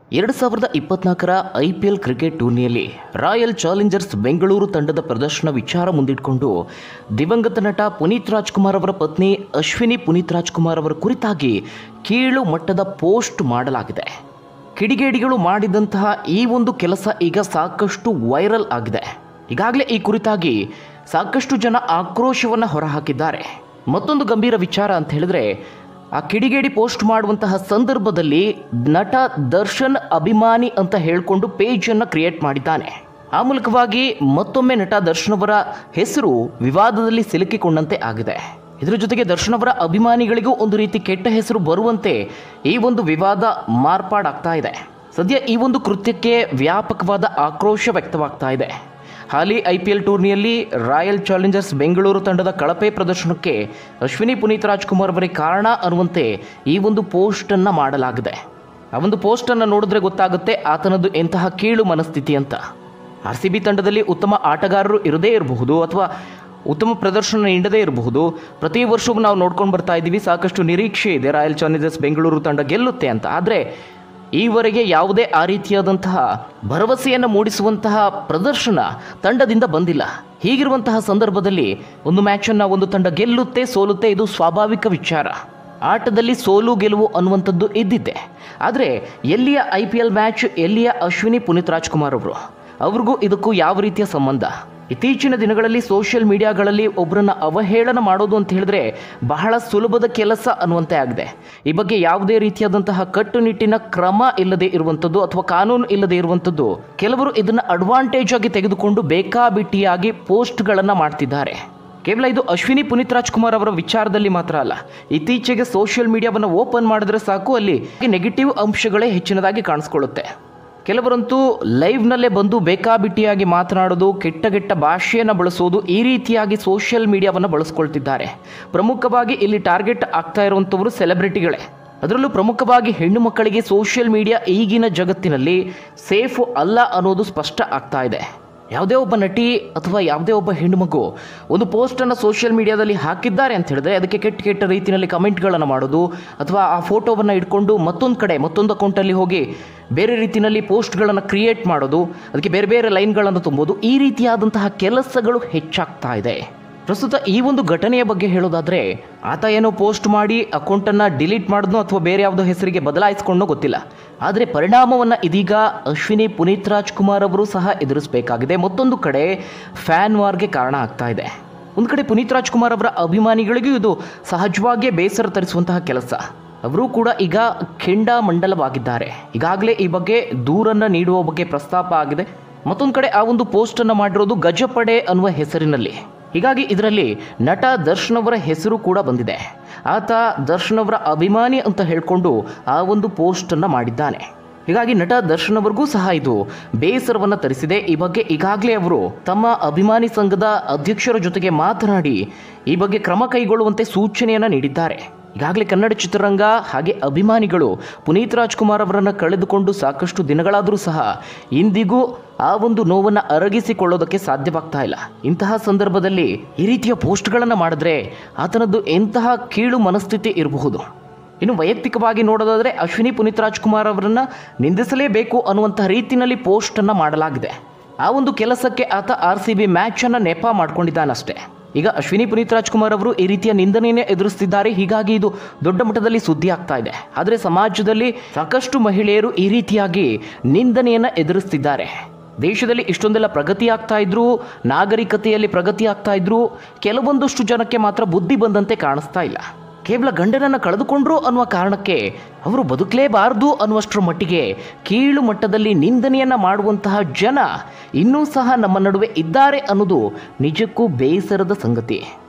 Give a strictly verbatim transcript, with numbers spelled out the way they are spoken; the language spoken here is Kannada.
ಎರಡು ಸಾವಿರದ ಇಪ್ಪತ್ನಾಲ್ಕರ ಐ ಪಿ ಎಲ್ ಕ್ರಿಕೆಟ್ ಟೂರ್ನಿಯಲ್ಲಿ ರಾಯಲ್ ಚಾಲೆಂಜರ್ಸ್ ಬೆಂಗಳೂರು ತಂಡದ ಪ್ರದರ್ಶನ ವಿಚಾರ ಮುಂದಿಟ್ಟುಕೊಂಡು ದಿವಂಗತ ನಟ ಪುನೀತ್ ರಾಜ್ಕುಮಾರ್ ಅವರ ಪತ್ನಿ ಅಶ್ವಿನಿ ಪುನೀತ್ ರಾಜ್ಕುಮಾರ್ ಅವರ ಕುರಿತಾಗಿ ಕೀಳು ಮಟ್ಟದ ಪೋಸ್ಟ್ ಮಾಡಲಾಗಿದೆ. ಕಿಡಿಗೇಡಿಗಳು ಮಾಡಿದಂತಹ ಈ ಒಂದು ಕೆಲಸ ಈಗ ಸಾಕಷ್ಟು ವೈರಲ್ ಆಗಿದೆ. ಈಗಾಗಲೇ ಈ ಕುರಿತಾಗಿ ಸಾಕಷ್ಟು ಜನ ಆಕ್ರೋಶವನ್ನು ಹೊರಹಾಕಿದ್ದಾರೆ. ಮತ್ತೊಂದು ಗಂಭೀರ ವಿಚಾರ ಅಂತ ಹೇಳಿದ್ರೆ, ಆ ಕಿಡಿಗೇಡಿ ಪೋಸ್ಟ್ ಮಾಡುವಂತಹ ಸಂದರ್ಭದಲ್ಲಿ ನಟ ದರ್ಶನ್ ಅಭಿಮಾನಿ ಅಂತ ಹೇಳಿಕೊಂಡು ಪೇಜನ್ನು ಕ್ರಿಯೇಟ್ ಮಾಡಿದ್ದಾನೆ. ಆ ಮೂಲಕವಾಗಿ ಮತ್ತೊಮ್ಮೆ ನಟ ದರ್ಶನ್ ಅವರ ಹೆಸರು ವಿವಾದದಲ್ಲಿ ಸಿಲುಕಿಕೊಂಡಂತೆ ಆಗಿದೆ. ಇದರ ಜೊತೆಗೆ ದರ್ಶನ್ ಅವರ ಅಭಿಮಾನಿಗಳಿಗೂ ಒಂದು ರೀತಿ ಕೆಟ್ಟ ಹೆಸರು ಬರುವಂತೆ ಈ ಒಂದು ವಿವಾದ ಮಾರ್ಪಾಡಾಗ್ತಾ ಇದೆ. ಸದ್ಯ ಈ ಒಂದು ಕೃತ್ಯಕ್ಕೆ ವ್ಯಾಪಕವಾದ ಆಕ್ರೋಶ ವ್ಯಕ್ತವಾಗ್ತಾ ಇದೆ. ಹಾಲಿ ಐ ಪಿ ಎಲ್ ಟೂರ್ನಿಯಲ್ಲಿ ರಾಯಲ್ ಚಾಲೆಂಜರ್ಸ್ ಬೆಂಗಳೂರು ತಂಡದ ಕಳಪೆ ಪ್ರದರ್ಶನಕ್ಕೆ ಅಶ್ವಿನಿ ಪುನೀತ್ ರಾಜ್ಕುಮಾರ್ ಅವರೇ ಕಾರಣ ಅನ್ನುವಂತೆ ಈ ಒಂದು ಪೋಸ್ಟನ್ನು ಮಾಡಲಾಗಿದೆ. ಆ ಒಂದು ಪೋಸ್ಟನ್ನು ನೋಡಿದ್ರೆ ಗೊತ್ತಾಗುತ್ತೆ ಆತನದು ಎಂತಹ ಕೀಳು ಮನಸ್ಥಿತಿ ಅಂತ. ಆರ್ ಸಿ ಬಿ ತಂಡದಲ್ಲಿ ಉತ್ತಮ ಆಟಗಾರರು ಇರದೇ ಇರಬಹುದು ಅಥವಾ ಉತ್ತಮ ಪ್ರದರ್ಶನ ನೀಡದೇ ಇರಬಹುದು. ಪ್ರತಿ ವರ್ಷವೂ ನಾವು ನೋಡ್ಕೊಂಡು ಬರ್ತಾ ಇದ್ದೀವಿ, ಸಾಕಷ್ಟು ನಿರೀಕ್ಷೆ ಇದೆ ರಾಯಲ್ ಚಾಲೆಂಜರ್ಸ್ ಬೆಂಗಳೂರು ತಂಡ ಗೆಲ್ಲುತ್ತೆ ಅಂತ. ಆದರೆ ಈವರೆಗೆ ಯಾವುದೇ ಆ ರೀತಿಯಾದಂತಹ ಭರವಸೆಯನ್ನು ಮೂಡಿಸುವಂತಹ ಪ್ರದರ್ಶನ ತಂಡದಿಂದ ಬಂದಿಲ್ಲ. ಹೀಗಿರುವಂತಹ ಸಂದರ್ಭದಲ್ಲಿ ಒಂದು ಮ್ಯಾಚನ್ನು ಒಂದು ತಂಡ ಗೆಲ್ಲುತ್ತೆ ಸೋಲುತ್ತೆ, ಇದು ಸ್ವಾಭಾವಿಕ ವಿಚಾರ. ಆಟದಲ್ಲಿ ಸೋಲು ಗೆಲುವು ಅನ್ನುವಂಥದ್ದು ಇದ್ದಿದ್ದೆ. ಆದರೆ ಎಲ್ಲಿಯ ಐ ಪಿ ಎಲ್ ಮ್ಯಾಚ್, ಎಲ್ಲಿಯ ಅಶ್ವಿನಿ ಪುನೀತ್ ರಾಜ್ಕುಮಾರ್ ಅವರು, ಅವ್ರಿಗೂ ಇದಕ್ಕೂ ಯಾವ ರೀತಿಯ ಸಂಬಂಧ? ಇತ್ತೀಚಿನ ದಿನಗಳಲ್ಲಿ ಸೋಷಿಯಲ್ ಮೀಡಿಯಾಗಳಲ್ಲಿ ಒಬ್ಬರನ್ನ ಅವಹೇಳನ ಮಾಡೋದು ಅಂತ ಹೇಳಿದ್ರೆ ಬಹಳ ಸುಲಭದ ಕೆಲಸ ಅನ್ನುವಂತೆ ಆಗಿದೆ. ಈ ಬಗ್ಗೆ ಯಾವುದೇ ರೀತಿಯಾದಂತಹ ಕಟ್ಟುನಿಟ್ಟಿನ ಕ್ರಮ ಇಲ್ಲದೆ ಇರುವಂಥದ್ದು ಅಥವಾ ಕಾನೂನು ಇಲ್ಲದೆ ಇರುವಂಥದ್ದು, ಕೆಲವರು ಇದನ್ನು ಅಡ್ವಾಂಟೇಜ್ ಆಗಿ ತೆಗೆದುಕೊಂಡು ಬೇಕಾಬಿಟ್ಟಿಯಾಗಿ ಪೋಸ್ಟ್ಗಳನ್ನು ಮಾಡ್ತಿದ್ದಾರೆ. ಕೇವಲ ಇದು ಅಶ್ವಿನಿ ಪುನೀತ್ ರಾಜ್ಕುಮಾರ್ ಅವರ ವಿಚಾರದಲ್ಲಿ ಮಾತ್ರ ಅಲ್ಲ, ಇತ್ತೀಚೆಗೆ ಸೋಷಿಯಲ್ ಮೀಡಿಯಾವನ್ನು ಓಪನ್ ಮಾಡಿದ್ರೆ ಸಾಕು ಅಲ್ಲಿ ನೆಗೆಟಿವ್ ಅಂಶಗಳೇ ಹೆಚ್ಚಿನದಾಗಿ ಕಾಣಿಸ್ಕೊಳ್ಳುತ್ತೆ. ಕೆಲವರಂತೂ ಲೈವ್ನಲ್ಲೇ ಬಂದು ಬೇಕಾಬಿಟ್ಟಿಯಾಗಿ ಮಾತನಾಡೋದು, ಕೆಟ್ಟ ಕೆಟ್ಟ ಭಾಷೆಯನ್ನು ಬಳಸೋದು, ಈ ರೀತಿಯಾಗಿ ಸೋಷಿಯಲ್ ಮೀಡಿಯಾವನ್ನು ಬಳಸ್ಕೊಳ್ತಿದ್ದಾರೆ. ಪ್ರಮುಖವಾಗಿ ಇಲ್ಲಿ ಟಾರ್ಗೆಟ್ ಆಗ್ತಾ ಇರುವಂಥವರು ಸೆಲೆಬ್ರಿಟಿಗಳೇ. ಅದರಲ್ಲೂ ಪ್ರಮುಖವಾಗಿ ಹೆಣ್ಣು ಮಕ್ಕಳಿಗೆ ಸೋಷಿಯಲ್ ಮೀಡಿಯಾ ಈಗಿನ ಜಗತ್ತಿನಲ್ಲಿ ಸೇಫು ಅಲ್ಲ ಅನ್ನೋದು ಸ್ಪಷ್ಟ ಆಗ್ತಾ ಇದೆ. ಯಾವುದೇ ಒಬ್ಬ ನಟಿ ಅಥವಾ ಯಾವುದೇ ಒಬ್ಬ ಹೆಣ್ಣು ಮಗು ಒಂದು ಪೋಸ್ಟನ್ನು ಸೋಷಿಯಲ್ ಮೀಡಿಯಾದಲ್ಲಿ ಹಾಕಿದ್ದಾರೆ ಅಂತ ಹೇಳಿದ್ರೆ ಅದಕ್ಕೆ ಕೆಟ್ಟ ಕೆಟ್ಟ ರೀತಿಯಲ್ಲಿ ಕಮೆಂಟ್ಗಳನ್ನು ಮಾಡೋದು ಅಥವಾ ಆ ಫೋಟೋವನ್ನು ಇಟ್ಕೊಂಡು ಮತ್ತೊಂದು ಕಡೆ ಮತ್ತೊಂದು ಅಕೌಂಟಲ್ಲಿ ಹೋಗಿ ಬೇರೆ ರೀತಿಯಲ್ಲಿ ಪೋಸ್ಟ್ಗಳನ್ನು ಕ್ರಿಯೇಟ್ ಮಾಡೋದು, ಅದಕ್ಕೆ ಬೇರೆ ಬೇರೆ ಲೈನ್ಗಳನ್ನು ತುಂಬೋದು, ಈ ರೀತಿಯಾದಂತಹ ಕೆಲಸಗಳು ಹೆಚ್ಚಾಗ್ತಾ ಇದೆ. ಪ್ರಸ್ತುತ ಈ ಒಂದು ಘಟನೆಯ ಬಗ್ಗೆ ಹೇಳೋದಾದರೆ, ಆತ ಏನೋ ಪೋಸ್ಟ್ ಮಾಡಿ ಅಕೌಂಟನ್ನು ಡಿಲೀಟ್ ಮಾಡಿದ್ನೋ ಅಥವಾ ಬೇರೆ ಯಾವುದೋ ಹೆಸರಿಗೆ ಬದಲಾಯಿಸ್ಕೊಂಡೋ ಗೊತ್ತಿಲ್ಲ. ಆದರೆ ಪರಿಣಾಮವನ್ನು ಇದೀಗ ಅಶ್ವಿನಿ ಪುನೀತ್ ರಾಜ್ಕುಮಾರ್ ಅವರು ಸಹ ಎದುರಿಸಬೇಕಾಗಿದೆ. ಮತ್ತೊಂದು ಕಡೆ ಫ್ಯಾನ್ ವಾರ್ಗೆ ಕಾರಣ ಆಗ್ತಾ ಇದೆ. ಒಂದು ಕಡೆ ಪುನೀತ್ ರಾಜ್ಕುಮಾರ್ ಅವರ ಅಭಿಮಾನಿಗಳಿಗೂ ಇದು ಸಹಜವಾಗಿಯೇ ಬೇಸರ ತರಿಸುವಂತಹ ಕೆಲಸ. ಅವರು ಕೂಡ ಈಗ ಕೆಂಡಾಮಂಡಲವಾಗಿದ್ದಾರೆ. ಈಗಾಗಲೇ ಈ ಬಗ್ಗೆ ದೂರನ್ನು ನೀಡುವ ಬಗ್ಗೆ ಪ್ರಸ್ತಾಪ ಆಗಿದೆ. ಮತ್ತೊಂದು ಕಡೆ ಆ ಒಂದು ಪೋಸ್ಟನ್ನು ಮಾಡಿರೋದು ಗಜಪಡೆ ಅನ್ನುವ ಹೆಸರಿನಲ್ಲಿ. ಹೀಗಾಗಿ ಇದರಲ್ಲಿ ನಟ ದರ್ಶನ್ ಅವರ ಹೆಸರು ಕೂಡ ಬಂದಿದೆ. ಆತ ದರ್ಶನ್ ಅವರ ಅಭಿಮಾನಿ ಅಂತ ಹೇಳಿಕೊಂಡು ಆ ಒಂದು ಪೋಸ್ಟನ್ನು ಮಾಡಿದ್ದಾನೆ. ಹೀಗಾಗಿ ನಟ ದರ್ಶನ್ ಅವರಿಗೂ ಸಹ ಇದು ಬೇಸರವನ್ನು ತರಿಸಿದೆ. ಈ ಬಗ್ಗೆ ಈಗಾಗಲೇ ಅವರು ತಮ್ಮ ಅಭಿಮಾನಿ ಸಂಘದ ಅಧ್ಯಕ್ಷರ ಜೊತೆಗೆ ಮಾತನಾಡಿ ಈ ಬಗ್ಗೆ ಕ್ರಮ ಕೈಗೊಳ್ಳುವಂತೆ ಸೂಚನೆಯನ್ನು ನೀಡಿದ್ದಾರೆ. ಈಗಾಗಲೇ ಕನ್ನಡ ಚಿತ್ರರಂಗ ಹಾಗೆ ಅಭಿಮಾನಿಗಳು ಪುನೀತ್ ರಾಜ್ಕುಮಾರ್ ಅವರನ್ನು ಕಳೆದುಕೊಂಡು ಸಾಕಷ್ಟು ದಿನಗಳಾದರೂ ಸಹ ಇಂದಿಗೂ ಆ ಒಂದು ನೋವನ್ನು ಅರಗಿಸಿಕೊಳ್ಳೋದಕ್ಕೆ ಸಾಧ್ಯವಾಗ್ತಾ ಇಲ್ಲ. ಇಂತಹ ಸಂದರ್ಭದಲ್ಲಿ ಈ ರೀತಿಯ ಪೋಸ್ಟ್ಗಳನ್ನು ಮಾಡಿದ್ರೆ ಆತನದ್ದು ಎಂತಹ ಕೀಳು ಮನಸ್ಥಿತಿ ಇರಬಹುದು. ಇನ್ನು ವೈಯಕ್ತಿಕವಾಗಿ ನೋಡೋದಾದರೆ ಅಶ್ವಿನಿ ಪುನೀತ್ ರಾಜ್ಕುಮಾರ್ ಅವರನ್ನು ನಿಂದಿಸಲೇಬೇಕು ಅನ್ನುವಂತಹ ರೀತಿಯಲ್ಲಿ ಪೋಸ್ಟನ್ನು ಮಾಡಲಾಗಿದೆ. ಆ ಒಂದು ಕೆಲಸಕ್ಕೆ ಆತ ಆರ್ ಸಿ ಬಿ ಮ್ಯಾಚನ್ನು ನೆಪ ಮಾಡ್ಕೊಂಡಿದ್ದಾನಷ್ಟೇ. ಈಗ ಅಶ್ವಿನಿ ಪುನೀತ್ ರಾಜ್ಕುಮಾರ್ ಅವರು ಈ ರೀತಿಯ ನಿಂದನೆಯನ್ನೇ ಎದುರಿಸ್ತಿದ್ದಾರೆ. ಹೀಗಾಗಿ ಇದು ದೊಡ್ಡ ಮಟ್ಟದಲ್ಲಿ ಸುದ್ದಿ ಆಗ್ತಾ ಇದೆ. ಆದರೆ ಸಮಾಜದಲ್ಲಿ ಸಾಕಷ್ಟು ಮಹಿಳೆಯರು ಈ ರೀತಿಯಾಗಿ ನಿಂದನೆಯನ್ನು ಎದುರಿಸ್ತಿದ್ದಾರೆ. ದೇಶದಲ್ಲಿ ಇಷ್ಟೊಂದೆಲ್ಲ ಪ್ರಗತಿ ಆಗ್ತಾ ಇದ್ರು, ನಾಗರಿಕತೆಯಲ್ಲಿ ಪ್ರಗತಿ ಆಗ್ತಾ ಇದ್ರು, ಕೆಲವೊಂದಷ್ಟು ಜನಕ್ಕೆ ಮಾತ್ರ ಬುದ್ಧಿ ಬಂದಂತೆ ಕಾಣಿಸ್ತಾ ಇಲ್ಲ. ಕೇವಲ ಗಂಡನನ್ನು ಕಳೆದುಕೊಂಡ್ರು ಅನ್ನುವ ಕಾರಣಕ್ಕೆ ಅವರು ಬದುಕಲೇಬಾರದು ಅನ್ನುವಷ್ಟರ ಮಟ್ಟಿಗೆ ಕೀಳು ಮಟ್ಟದಲ್ಲಿ ನಿಂದನೆಯನ್ನು ಮಾಡುವಂತಹ ಜನ ಇನ್ನೂ ಸಹ ನಮ್ಮ ನಡುವೆ ಇದ್ದಾರೆ ಅನ್ನೋದು ನಿಜಕ್ಕೂ ಬೇಸರದ ಸಂಗತಿ.